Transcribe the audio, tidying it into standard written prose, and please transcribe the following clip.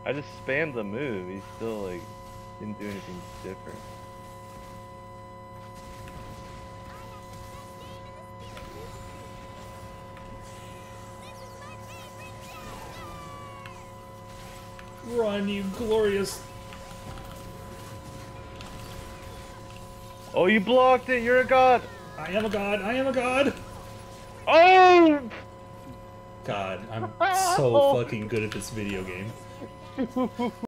I just spammed the move. He still like didn't do anything different. Run, you glorious. Oh, you blocked it. You're a god. I am a god. I am a god. Oh! God, I'm so fucking good at this video game.